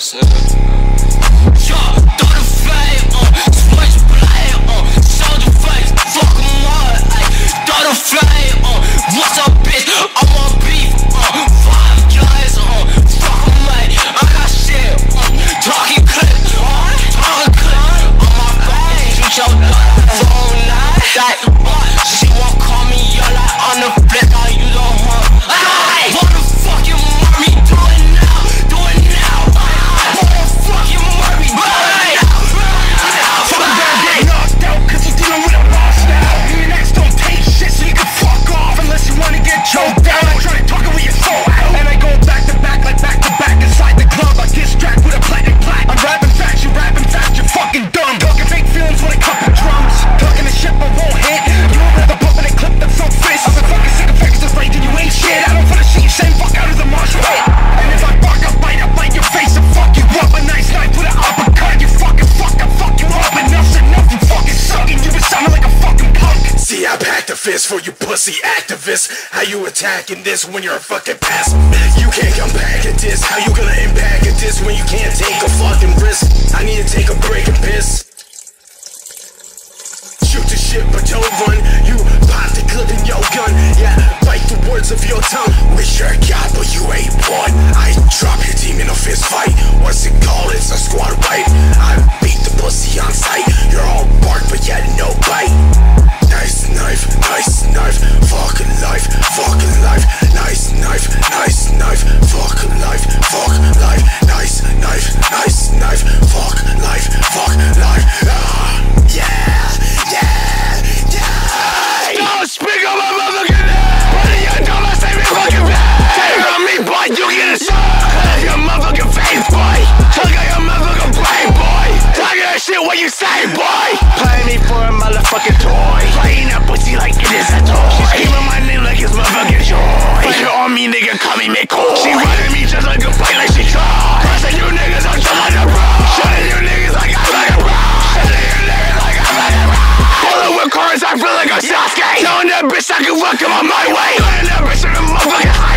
Throw the flame on, switch blade on, soldier face, fuck 'em up, ayy. Throw the flame on, what's up, bitch? I want beef, 5 guys on, fuck 'em, ayy. I got shit, talking clip, on my face, shoot your phone night, she won't call me, you're like on the flip, now you don't want, ayy. What the fuck you want me doing now? Do it now, ayy. What the fuck you want me doing now? Fuck that day knocked out, cause you dealing with a boss now. You and X don't take shit, so you can fuck off unless you wanna get choked down. I try to talk it with your soul out, and I go back to back, like back to back inside the club. I get strapped with a platinum plaque. I'm rapping fast, you're fucking dumb. Talking fake feelings with a couple drums. Talking the shit but won't hit. You would rather bump in a clip than some fist. I've been fucking sick of fakes just right, then you ain't shit. I don't put a shit, you saying fuck out of the marshal hit. And if I bark, I'll bite your face and fuck you up. A nice knife with an uppercut. You fucking fuck you up. Enough's enough, you fucking sucking. You been sounding like a fucking punk. See, I packed a fist for you pussy activists. How you attacking this when you're a fucking pacifist? You can't come back at this. How you gonna impact at this when you can't take a fucking risk? I need to take a break and piss. Shoot the shit but don't run. You pop the clip in your gun. Yeah, bite the words of your tongue. Wish you're a god but you ain't one. I drop your team in a fist fight. What's it called? It's a squad wipe. I beat the pussy on sight. You're all bark but yet no bite. Nice knife, fucking life, nice knife, fuck life, nice knife, fuck life, yeah. Don't speak on my motherfucking name, but you don't say me fucking bad. Take it on me, boy, you get a shot. Cut your motherfucking face, boy. Check out your motherfucking brain, boy. Talk that shit what you say, boy. Play me for a motherfucking toy. Playing that pussy like it is a toy. She screaming my name like it's motherfucking joy. Fight on me, nigga, call me McCoy. She riding me just like a bike like she tried. Pressing you niggas, I'm just like a bro. Shutting you niggas like I'm like a bro. Shutting you niggas like I'm like a bro. Pulling with cars, I feel like a Sasuke. Telling that bitch I can fuck him on my way. Telling that bitch in the motherfucking